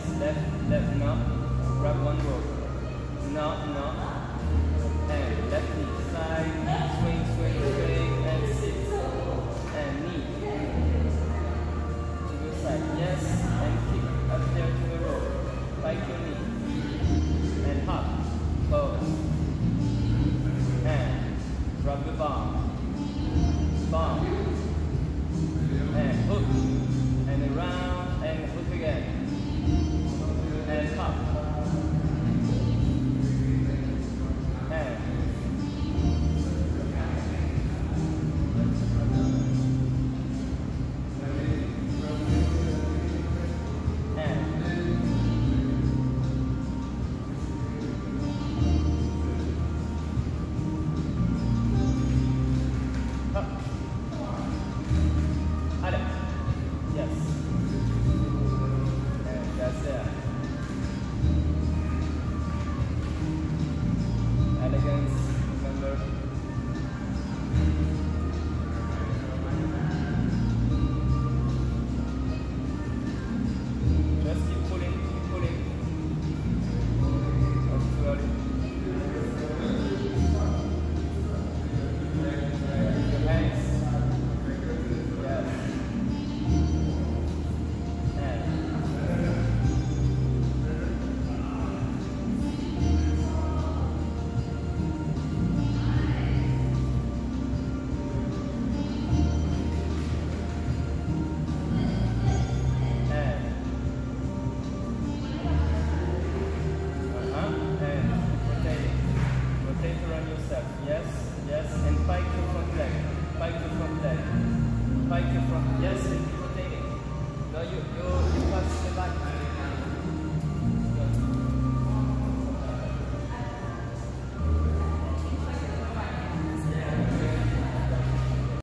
left knock, grab one rope, knock, and left knee, side, swing, and sit, and knee, to the side, yes, and kick up there to the rope, pike your knee, and hop, pose, and drop the bomb, and hook, and around, and hook again, and hop, and yes. And that's it. Elegance, remember. Just keep pulling, That's too early. Your hands. Yes. Rotate around yourself. Yes, and pike your front leg. Pike your front, yes, and keep rotating. No, you pass the back.